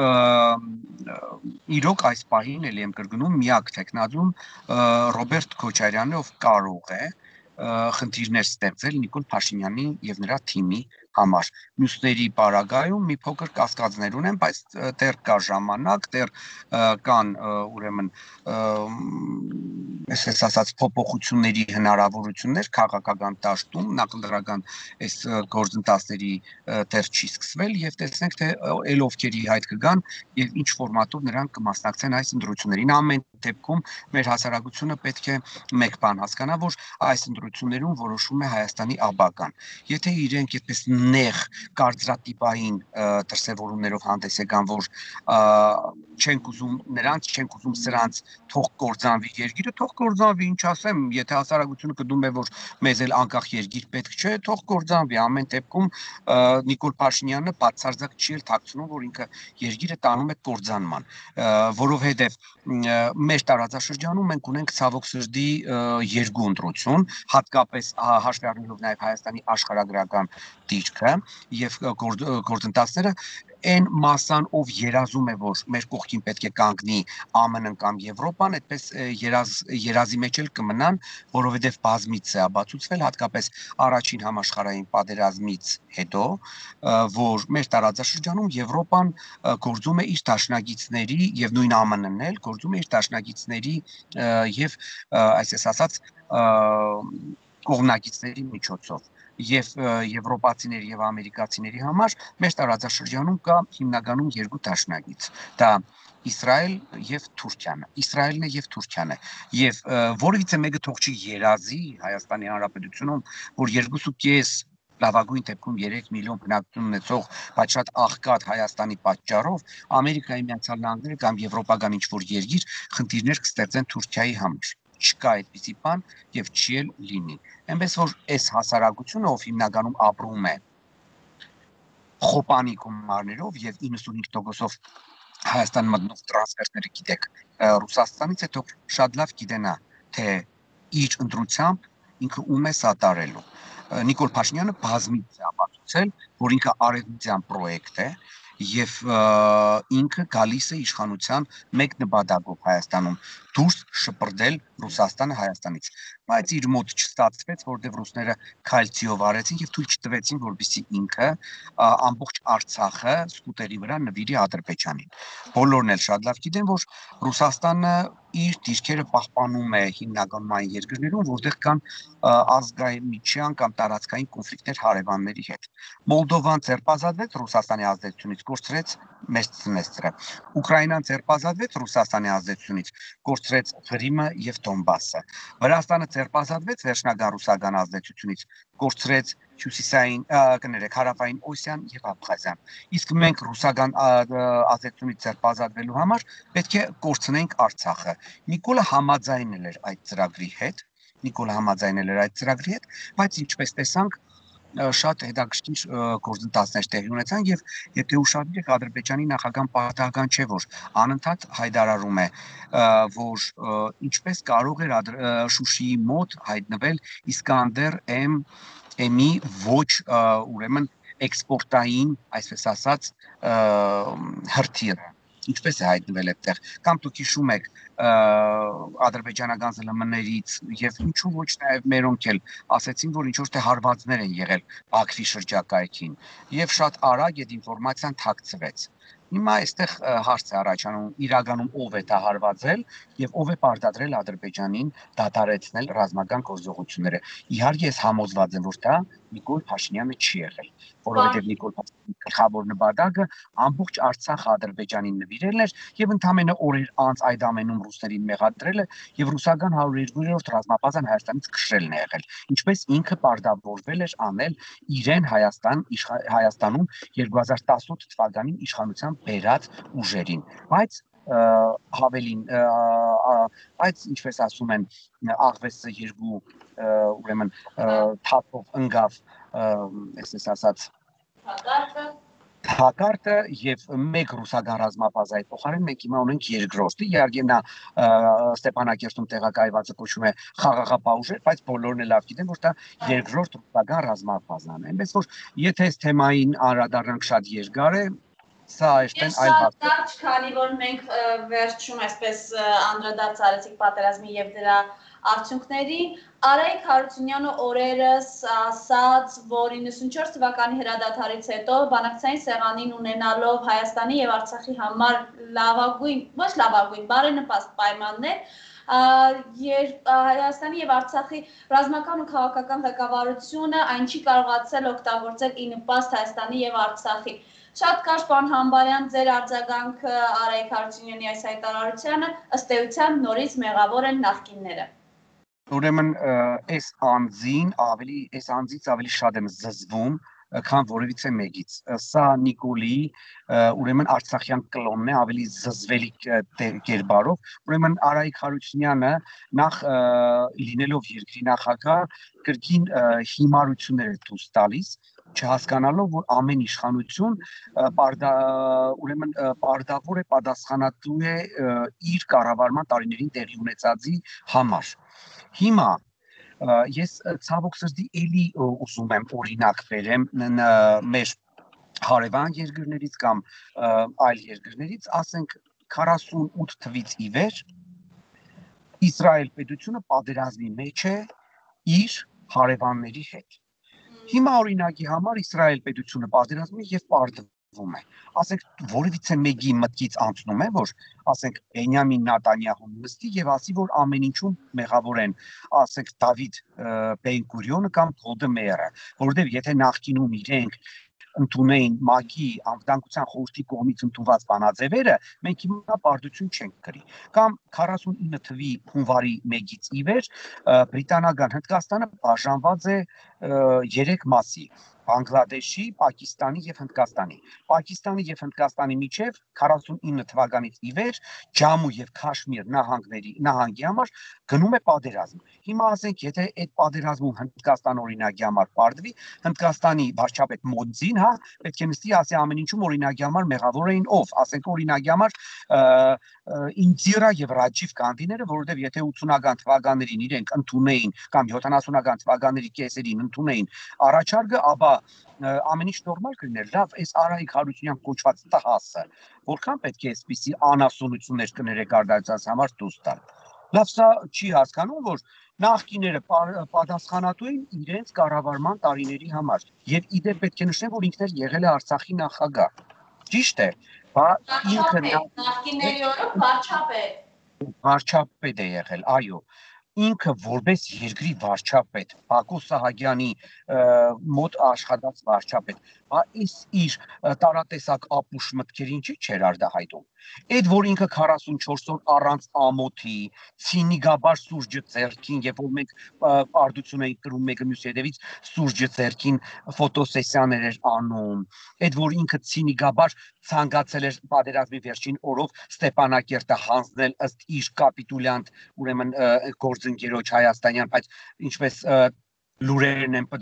իրոք այս պահին էլ եմ կրկնում միակ տեխնազուն Ռոբերտ Քոչարյանն է, ով կարող է խնդիրներ ստեղծել Նիկոլ Փաշինյանի եւ նրա թիմի համար։ Մյուսների պարագայում մի փոքր կասկածներ ունեմ, բայց դեռ կա ժամանակ, դեռ կան ուրեմն այսպես ասած փոփոխությունների հնարավորություններ քաղաքական դաշտում, նախընտրական այս գործընթացների դեռ չի սկսվել եւ տեսնենք թե ել ովքերի հայտ կգան եւ ինչ ֆորմատով նրանք կմասնակցեն այս ընտրություններին։ Ամեն դեպքում մեր հասարակությունը պետք է մեկ բան հասկանա, որ այս ընտրություններում որոշում է Հայաստանի աբական։ Եթե իրենք այդպես նեղ կարծրատիպային դրսևորումներով հանդես եկան, որ չենք ուզում նրանց, չենք ուզում սրանց, թող կործանվի երկիրը, թող կործանվի, ինչ ասեմ, եթե հասարակությունը կդում է, որ մեզ էլ անկախ երկիր պետք չէ, թող կործանվի, ամեն դեպքում Նիկոլ Փաշինյանը բացարձակ չի էլ թաքցնում, որ ինքը երկիրը տանում է կործանման, որովհետև մեր տարածաշրջանում մենք ունենք ցավոք սրտի երկու ընտրություն, հատկապես հաշվի առնելով նաև Հայաստանի աշխարհագրական դիրքը եւ գործընթացները, այն մասան, ով երազում է, որ մեր կողքին պետք է կանգնի Α M N-ն կամ Եվրոպան, այդպես երազ, երազի մեջ էլ կմնան, որովհետև բազմից է ապացուցվել, հատկապես առաջին համաշխարհային պատերազմից հետո, որ մեր տարածաշրջանում Եվրոպան գործում է իր դաշնակիցների եւ նույն Α M N-ն էլ գործում է իր դաշնակիցների եւ այսպես ասած կողմնակիցների միջոցով եւ եվրոպացիների եւ ամերիկացիների համար մեր տարածաշրջանում կա հիմնականում երկու դաշնակից, դա Իսրայել եւ Թուրքիան, Իսրայելն է եւ Թուրքիան է, եւ որևիցե մեկը թող չի երազի Հայաստանի Հանրապետությունում, որ երկու կես լավագույն դեպքում երեք միլիոն բնակություն ունեցող, բայց շատ աղքատ Հայաստանի պատճառով Ամերիկայի Միացյալ Նահանգները կամ Եվրոպա կամ ինչ-որ երկիր խնդիրներ կստեղծեն Թուրքիայի համար։ Չկա այդպիսի բան եւ չի էլ լինի։ Այնպես որ այս հասարակությունը, ով հիմնականում ապրում է խոպանի գումարներով եւ իննսունհինգ տոկոսով Հայաստան մտնող տրանսֆերները գիտեք Ռուսաստանից, հետո շատ լավ գիտենա, թե իր ընտրությամբ ինքը ում է սատարելու։ Նիկոլ Փաշինյանը բազմից է ապացուցել, որ ինքը արևմտյան պրոյեկտ է եւ ինքը գալիս է իշխանության մեկ նպատակով Հայաստանում դուրս շպրդել Ռուսաստանը Հայաստանից, բայց իր մոտ չստացվեց, որտեղ ռուսները քայլցիով արեցին եւ թույլ չտվեցին, որպեսզի ինքը ամբողջ Արցախը սկուտերի վրա նվիրի Ադրբեջանին։ Բոլորն էլ շատ լավ գիտեն, որ Ռուսաստանը իր դիրքերը պահպանում է հիմնականում այն երկրներում, որտեղ կան ազգայնության կամ տարածքային կոնֆլիկտներ հարևանների հետ։ Մոլդովան ձերբազատվեց Ռուսաստանի ազդեցությունից, կորցրեց Մեծդնեստրը։ Ուկրաինան ձերբազատվեց Ռուսաստանի ազդեցությունից, կորցրեց Ղրիմը եւ Դոնբասը։ Վրաստանը ձերբազատվեց վերջնական ռուսական ազդեցությունից, կորցրեց Հյուսիսային, կներեք, հարավային Օսիան եւ Աբխազիան։ Իսկ մենք ռուսական ազդեցությունից ձերբազատվելու համար պետք է կորցնենք Արցախը։ Նիկոլը համաձայնել էր այդ ծրագրի հետ, Նիկոլը համաձայնել էր այդ ծրագրի հետ, բայց ինչպես տեսանք, շատ հետաքրքիր գործընթացներ տեղի ունեցան եւ եթե ուշադրեք Ադրբեջանի նախագահան պատահական չէ, որ անընդհատ հայտարարում է, որ ինչպես կարող էր Շուշիի մոտ հայտնվել Իսկանդեր M M-ի ոչ ուրեմն էքսպորտային, այսպես ասած, հրթիռը ինչպես է հայտնվել այդտեղ, կամ դուք հիշում եք ադրբեջանական Զ Л M-ներից եւ ինչու ոչ նաեւ մերոնք էլ ասեցին, որ ինչ որ թե հարվածներ են եղել Բաքվի շրջակայքին եւ շատ արագ այդ ինֆորմացիան թաքցվեց։ Հիմա այստեղ հարց է առաջանում, իրականում ով է դա հարվածել եւ ով է պարտադրել Ադրբեջանին դադարեցնել ռազմական գործողությունները։ Իհարկե ես համոզված եմ, որ դա Նիկոլ Փաշինյանը չի եղել, որովհետեւ Նիկոլ Փաշինյանի գլխավոր նպատակը ամբողջ Արցախը Ադրբեջանին նվիրելն էր եւ ընդամենը օրեր անց այդ ամենում ռուսներին մեղադրելը եւ ռուսական հարյուր երկու-րդ ռազմաբազան Հայաստանից քշրելն է եղել, ինչպես ինքը պարտավորվել էր անել իրեն Հայաստան Հայաստանում երկու հազար տասնութ թվականին իշխանության բերած ուժերին, բայց հավելին, բայց ինչպես ասում են, աղվեսը երկու ուրեմն թափով ընկավ, այսպես ասած, հակարտը եւ մեկ ռուսական ռազմաբազայի փոխարեն մենք հիմա ունենք երկրորդը, իհարկե նա Ստեփանակերտում տեղակայվածը կոչվում է խաղաղապահ ուժեր, բայց բոլորն էլ լավ գիտեն, որ դա երկրորդ ռուսական ռազմաբազան է, այնպես որ եթե այս թեմային անդրադառնանք շատ երկար է, սա այստեն այլ հարց է։ Շատ քանի որ մենք վերջում այսպես անդրադարձ արեցիք պատերազմի եւ դրա արդյունքների, Արայիկ Հարությունյանը օրերս ասաց, որ իննսունչորս թվականի հրադադարից հետո բանակցային սեղանին ունենալով Հայաստանի եւ Արցախի համար լավագույն, ոչ լավագույն, բարենպաստ պայմաններ, երբ Հայաստանի եւ Արցախի ռազմական ու քաղաքական ղեկավարությունը այն չի կարողացել օգտագործել ի նպաստ Հայաստանի եւ Արցախի։ Շատ կարճ պարոն Համբարյան, ձեր արձագանքը Արայիկ Հարությունյանի այս հայտարարությանը ըստ էության նորից մեղավոր են նախկինները։ Ուրեմն այս անձին ավելի այս անձից ավելի շատ եմ զզվում, քան որևիցե մեկից։ Սա Նիկոլի ուրեմն արցախյան կլոնն է ավելի զզվելի կերպարով։ Ուրեմն Արայիկ Հարությունյանը նախ լինելով երկրի նախագահ կրկին հիմարություններ է դուրս տալիս, չհասկանալով, որ ամեն իշխանություն ուրեմն պարտավոր է պատասխանատու է իր կառավարման տարիներին տեղի ունեցածի համար։ Հիմա ես ցավոք սրտի էլի ուզում եմ օրինակ բերեմ մեր հարևան երկրներից կամ այլ երկրներից, ասենք քառասունութ թվականից ի վեր Իսրայել պետությունը պատերազմի մեջ է իր հարևանների հետ։ Հիմա օրինակի համար Իսրայել պետությունը պատերազմի եւ պարտվում է։ Ասենք որևիցե մեկի մտքից անցնում է, որ ասենք Բենյամին Նետանյահուն նստի եւ ասի, որ ամեն ինչում մեղավոր են, ասենք Դավիթ Բեն-Գուրիոնը կամ Գոլդեմեյերը, որովհետեւ եթե նախկինում իրենք ընդունեին ՄԱԿ-ի անվտանգության խորհրդի կողմից ընդունված բանաձևերը, մենք հիմա պարտություն չենք կրի։ Կամ քառասունինը թվականի հունվարի մեկից ի վեր բրիտանական Հնդկաստանը բաժանված է երեք մասի՝ Բանգլադեշի, Պակիստանի եւ Հնդկաստանի։ Պակիստանի եւ Հնդկաստանի միջև քառասունինը թվականից ի վեր Ջամու եւ Քաշմիր նահանգների նահանգի համար գնում է պատերազմ։ Հիմա ասենք, եթե այդ պատերազմում Հնդկաստան օրինակի համար պարտվի, Հնդկաստանի վարչապետ Մոդին, հա, պետք է նստի ասի ամեն ինչում օրինակի համար մեղավոր էին ով, ասենք օրինակի համար Ինդիրա եւ Ռաջիվ Գանդիները, որովհետեւ եթե ութունական թվականներին իրենք ընդունեին կամ յոթանասունական թվականների կեսերին ընդունեին առաջարկը, ապա ամեն ինչ նորմալ կլիներ։ Լավ, այս Արայիկ Հարությունյան կոչված տհասը, որքան պետք է այսպիսի անասունություններ կներեք արտադրած համար դուրս տալ։ Լավ, սա չի հասկանում, որ նախկիները պատասխանատու են իրենց կառավարման տարիների համար եւ իդեպ պետք է նշեմ, որ ինքն էլ եղել է Արցախի նախագահ։ Ճիշտ է, բայց ինքը նախկինների օրոք վարչապետ վարչապետ է եղել, այո։ Ինքը որպես երկրի վարչապետ, Բակո Սահակյանի մոտ աշխատած վարչապետ, այս իր տարատեսակ ապուշ մտքերին չի չեր արտահայտում։ Այդ որ ինքը քառասունչորս օր առանց ամոթի, ցինիկաբար սուրճը ձեռքին, երբ որ մենք արդություն էինք կրում մեկը մյուսի հետևից, սուրճը ձեռքին ֆոտոսեսիաներ էր անում, այդ որ ինքը ցինիկաբար ցանկացել էր պատերազմի վերջին օրով Ստեփանակերտը հանձնել ըստ իր կապիտուլյանտ, ուրեմն գործընկերոջ հայաստանյան, բայց ինչպես լուրերն են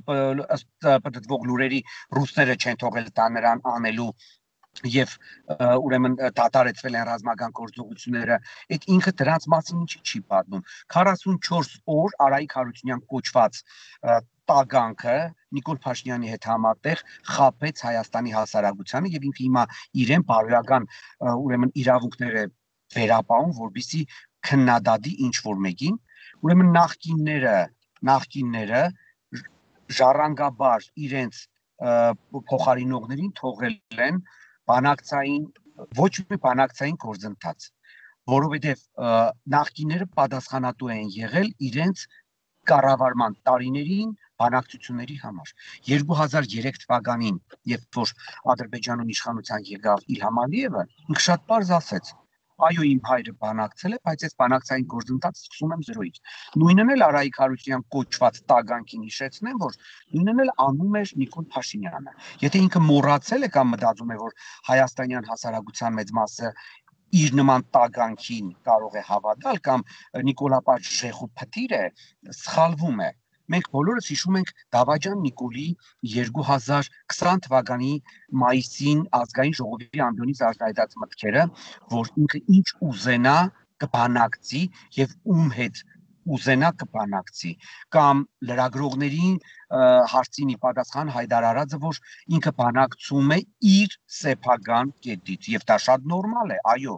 պտտվող լուրերի ռուսները չեն թողել դա նրան անելու եւ ուրեմն դատարեցվել են ռազմական գործողությունները, այդ ինքը դրանց մասին ինչի չի պատմում։ քառասունչորս օր Արայիկ Հարությունյան կոչված տագանքը Նիկոլ Փաշինյանի հետ համատեղ խաբեց Հայաստանի հասարակությանը եւ ինքը հիմա իրեն բարոյական ուրեմն իրավունքները վերապահում, որպեսզի քննադատի ինչ որ մեկին, ուրեմն նախկինները նախկինները ժառանգաբար իրենց փոխարինողներին թողել են բանակցային ոչ մի բանակցային գործընթաց, որովհետև նախկինները պատասխանատու են եղել իրենց կառավարման տարիներին բանակցությունների համար։ երկու հազար երեք թվականին, երբ որ Ադրբեջանում իշխանության եկավ Իլհամ Ալիևը, ինքը շատ պարզ ասեց. այո, իմ հայրը բանակցել է, բայց այս բանակցային գործընթացը սկսում եմ զրոյից։ Նույնն էլ Արայիկ Հարությունյան կոչված տագանքին հիշեցնեմ, որ նույնն էլ անում էր Նիկոլ Փաշինյանը։ Եթե ինքը մոռացել է կամ մտածում է, որ հայաստանյան հասարակության մեծ մասը իր նման տագանքին կարող է հավատալ կամ Նիկոլապաշ Ժեխու փթիր է, սխալվում է։ Մենք բոլորս հիշում ենք Դավաճան Նիկոլի երկու հազար քսան թվականի մայիսին ազգային ժողովի ամբիոնից արտահայտած մտքերը, որ ինքը ինչ ուզենա կբանակցի եւ ում հետ ուզենա կբանակցի, կամ լրագրողներին հարցինի պատասխան Հայդար Արարածը, որ ինքը բանակցում է իր սեփական կետից եւ դա շատ նորմալ է, այո,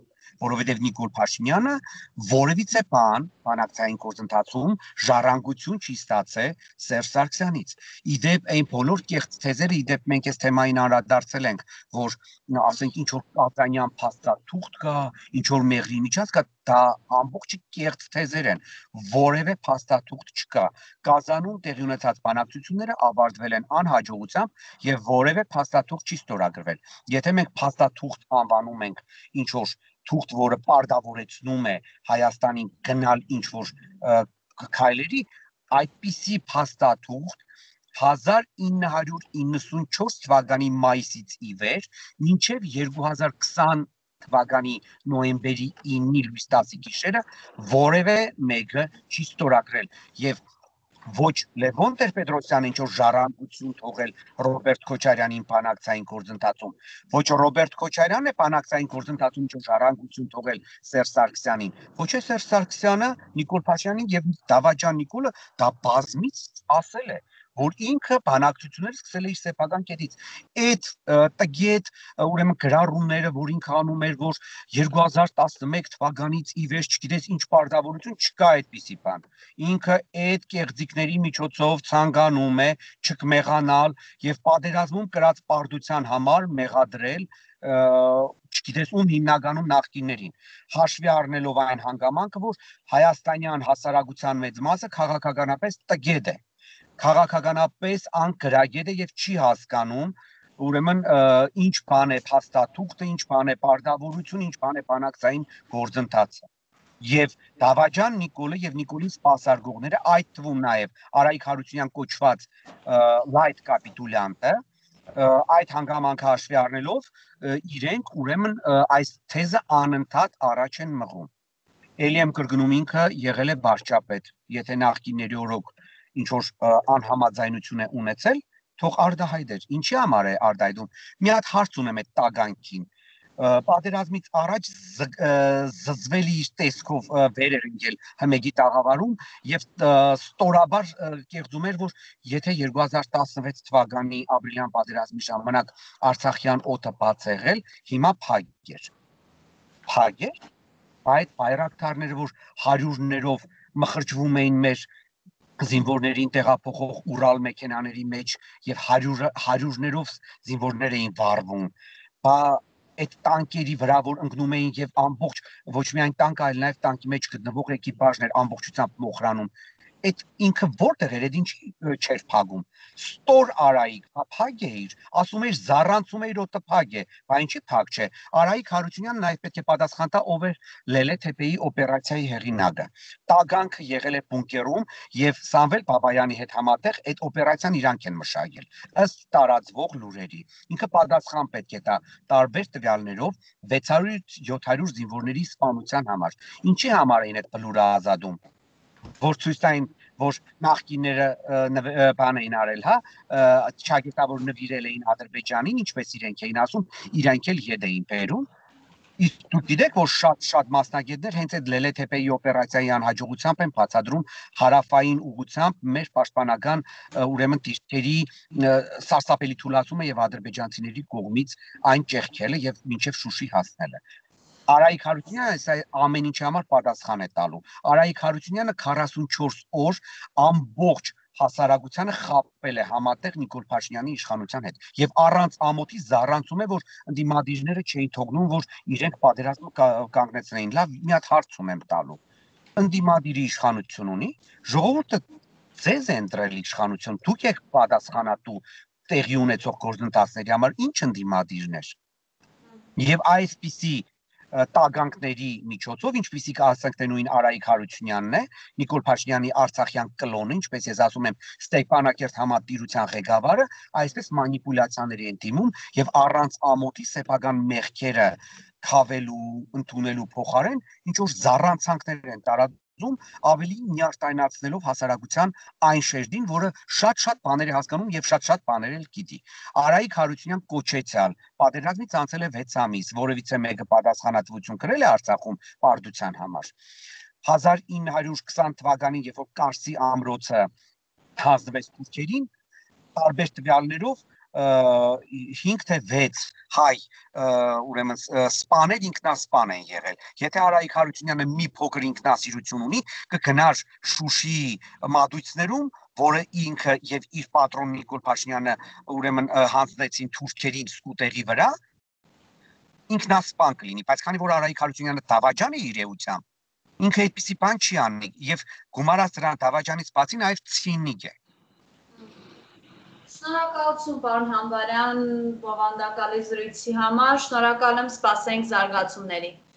որովհետև Նիկոլ Փաշինյանը որևիցե բան բանակցային գործընթացում ժառանգություն չի ստացել Սերժ Սարգսյանից։ Իդեպ այն բոլոր կեղծ թեզերը, իդեպ մենք այս թեմային անդրադարձել ենք, որ ասենք ինչ որ կազանյան փաստաթուղթ կա, ինչ որ մեղրի միջանց կա, դա ամբողջը կեղծ թեզեր են, որևէ փաստաթուղթ չկա։ Կազանում տեղի ունեցած բանակցությունները ավարտվել են անհաջողությամբ եւ որևէ փաստաթուղթ չի ստորագրվել։ Եթե մենք փաստաթուղթ անվանում ենք ինչ որ թուղթ, որը պարտավորեցնում է Հայաստանին գնալ ինչ որ քայլերի, այդպիսի փաստաթուղթ հազար ինը հարյուր իննսունչորս թվականի մայիսից ի վեր մինչև երկու հազար քսան թվականի նոյեմբերի ինը լույս տասի գիշերը որևէ մեկը չի ստորագրել եւ ոչ Լևոն Տեր-Պետրոսյանը ինչ որ ժառանգություն թողել Ռոբերտ Քոչարյանին բանակցային գործընթացում, ոչ Ռոբերտ Քոչարյանն է բանակցային գործընթացում ինչ որ ժառանգություն թողել Սերժ Սարգսյանին, ոչ է Սերժ Սարգսյանը Նիկոլ Փաշինյանին եւ Դավաճան Նիկոլը դա բազմից ասել է, որ ինքը բանակցությունները սկսել է իր սեփական կետից։ Այդ տգետ ուրեմն գրառումները, որ ինքը անում էր, որ երկու հազար տասնմեկ թվականից ի վեր չգիտես ինչ պարտավորություն չկա այդպիսի բան։ Ինքը այդ կեղծիքների միջոցով ցանկանում է չկմեղանալ եւ պատերազմում կրած պարտության համար մեղադրել չգիտես ում հիմնականում նախկիններին, հաշվի առնելով այն հանգամանքը, որ հայաստանյան հասարակության մեծ մասը քաղաքականապես տգետ է, քաղաքականապես անկրագետ է եւ չի հասկանում ուրեմն ինչ բան է փաստաթուղթը, ինչ բան է պարտավորություն, ինչ բան է բանակցային գործընթացը։ Եվ Դավաճան Նիկոլը եւ Նիկոլի սպասարկողները, այդ թվում նաեւ Արայիկ Հարությունյան կոչված լայթ կապիտուլյանտը, այդ հանգամանքը հաշվի առնելով իրենք ուրեմն այս թեզը անընդհատ առաջ են մղում։ Էլի եմ կրկնում, ինքը եղել է վարչապետ, եթե նախկինների օրոք ինչ որ անհամաձայնություն է ունեցել, թող արդահայտեր։ Ինչի համար է արդահայտում։ Մի հատ հարց ունեմ այդ տագանքին։ Պատերազմից առաջ զզվելի իր տեսքով վեր էր ընկել Հմեգի տաղավարում եւ ստորաբար կեղծում էր, որ եթե երկու հազար տասնվեց թվականի ապրիլյան պատերազմի ժամանակ Արցախյան օդը բաց եղել, հիմա փակ էր։ Փակ էր։ Այդ բայրակտարները, որ հարյուրներով մխրճվում էին մեր զինվորներին տեղափոխող Ուրալ մեքենաների մեջ եւ հարյուրներով զինվորներ էին վառվում։ Բա այդ տանկերի վրա որ ընկնում էին եւ ամբողջ ոչ միայն տանկը, այլ նաեւ տանկի մեջ գտնվող էկիպաժներ ամբողջությամբ մոխրանում։ Այդ ինքը որտեղ էր, այդ ինչի չէր փագում։ Ստոր Արայիկ, փակ է իր, ասում էր զառանցում էր օդը փակ է, բա ինչի փակ չէ։ Արայիկ Հարությունյանն այ պետք է պատասխան տա, ով էր Լելե Թեպեի օպերացիայի հեղինակը։ Տագանքը եղել է բունկերում եւ Սամվել Բաբայանի հետ համատեղ այդ օպերացիան իրանք են մշակել։ Ըստ տարածվող լուրերի, ինքը պատասխան պետք է տա տարբեր տվյալներով վեց հարյուր յոթ հարյուր զինվորների սպանության համար։ Ինչի համար էին այդ բլուրը ազատում։ Որ ցույց տային, որ նախկինները բան էին արել, հա, ճակատավոր նվիրել էին Ադրբեջանին, ինչպես իրենք էին ասում, իրանք էլ եդ էին բերում։ Իսկ դուք գիտեք, որ շատ-շատ մասնագետներ հենց այդ Լելե Թեպեի օպերացիայի անհաջողությամբ են բացատրում հարավային ուղղությամբ մեր պաշտպանական ուրեմն դիրքերի սարսափելի թուլացումը եւ ադրբեջանցիների կողմից այն ճեղքելը եւ մինչեւ Շուշի հասնելը։ Արայիկ Հարությունյանը այս ամեն ինչի համար պատասխան է տալու։ Արայիկ Հարությունյանը քառասունչորս օր ամբողջ հասարակությանը խաբել է համատեղ Նիկոլ Փաշինյանի իշխանության հետ եւ առանց ամոթի զառանցում է, որ ընդդիմադիրները չէին թողնում, որ իրենք պատերազմը կանգնեցնեին։ Լավ, մի հատ հարց ունեմ տալու։ Ընդդիմադիրի իշխանություն ունի, ժողովուրդը ձեզ է ընտրել իշխանություն, դուք եք պատասխանատու տեղի ունեցող գործընթացների համար, ինչ ընդդիմադիրներ։ Եվ այսպիսի տագանքների միջոցով, ինչպիսի ասենք թե նույն Արայիկ Հարությունյանն է, Նիկոլ Փաշինյանի Արցախյան կլոնը, ինչպես ես ասում եմ, Ստեփանակերտ համատիրության ղեկավարը, այսպես մանիպուլյացիաների են դիմում եւ առանց ամոթի սեփական մեղքերը քավելու, ընդունելու փոխարեն ինչ որ զառանցանքներ են տարածում, ավելի նյարդայնացնելով հասարակության այն շերտին, որը շատ-շատ բաներ է հասկանում եւ շատ-շատ բաներ էլ գիտի։ Արայիկ Հարությունյան կոչեցյալ պատերազմից անցել է վեց ամիս, որևիցե մեկը պատասխանատվություն կրել է Արցախում պարտության համար։ հազար ինը հարյուր քսան թվականին, երբ որ Կարսի ամրոցը հանձնվեց թուրքերին, տարբեր տվյալներով հինգ թե վեց հայ ուրեմն սպաներ ինքնասպան են եղել։ Եթե Արայիկ Հարությունյանը մի փոքր ինքնասիրություն ունի, կգնար Շուշի մատույցներում, որը ինքը եւ իր պատրոն Նիկոլ Փաշինյանը ուրեմն հանձնեցին թուրքերին սկուտերի վրա, ինքնասպան կլինի, բայց քանի որ Արայիկ Հարությունյանը դավաճան է իր էությամբ, ինքը այդպիսի բան չի անի եւ գումարած դրան դավաճանից բացի նաեւ ցինիկ է։ Շնորհակալություն պարոն Համբարյան բովանդակալի զրույցի համար, շնորհակալ եմ, սպասենք զարգացումների։